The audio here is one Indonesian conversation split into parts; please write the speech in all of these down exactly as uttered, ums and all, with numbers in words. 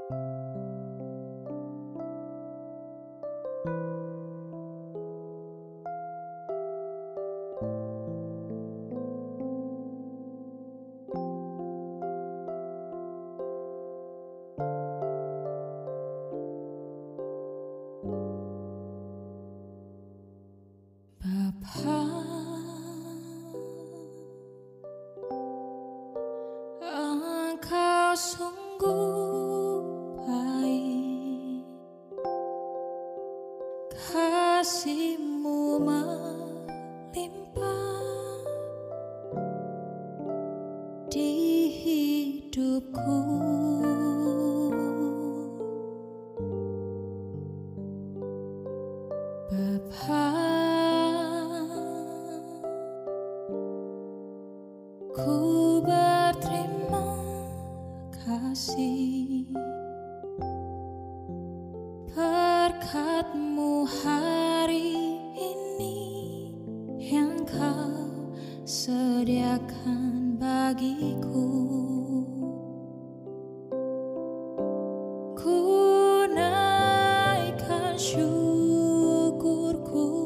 Bapa, Engkau sungguh baik, kasih-Mu melimpah di hidupku. Bapa, ku berterima kasih berkat-Mu hari ini yang Kau sediakan bagiku. Ku naikkan syukurku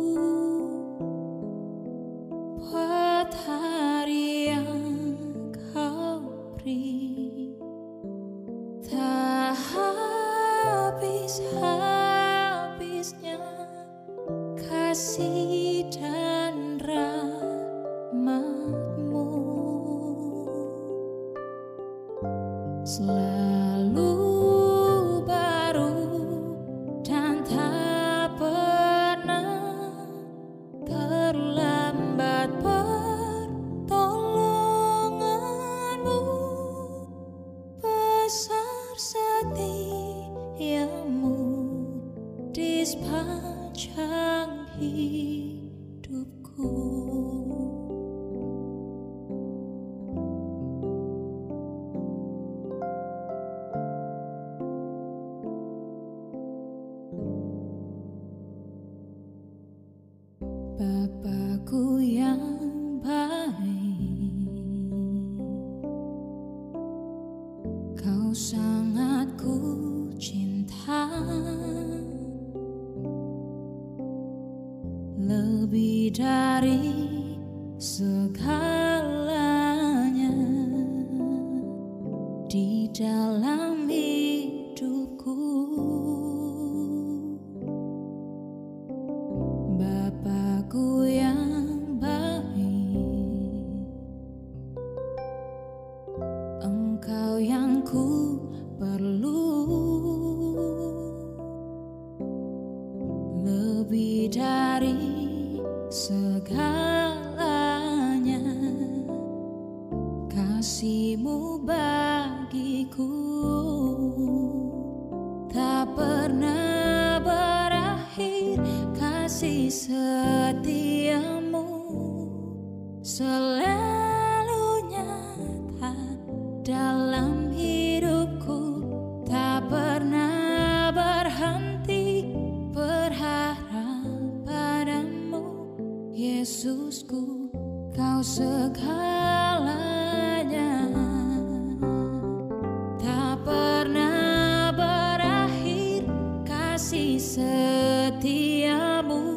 buat hari yang Kau beri, tak habis-habisnya kasih dan rahmat-Mu, selalu baru dan tak pernah terlambat. Pertolongan-Mu besar, setia-Mu di sepanjang hidupku. Bapakku yang baik, Kau sangat ku cinta, lebih dari segalanya di dalam hidupku. Bapakku yang baik, Engkau yang ku perlu, lebih dari segalanya kasih-Mu bagiku, tak pernah berakhir. Kasih setia-Mu selalu nyata dalam hidupku, tak pernah berhenti berharap padamu. Yesusku, Kau segalanya, tak pernah berakhir. Kasih setia-Mu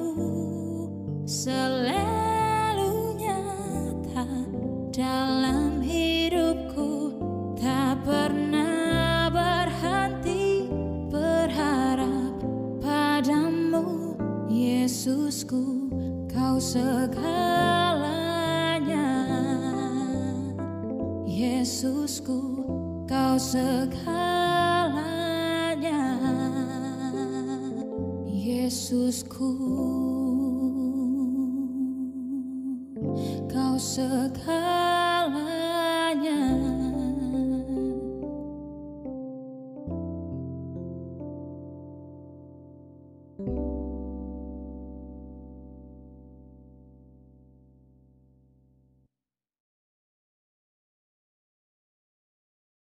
selalu nyata dalam hidupku, tak pernah berhenti berharap padamu. Yesusku, Kau segalanya. Yesusku, Kau segalanya. Yesusku, Kau segalanya.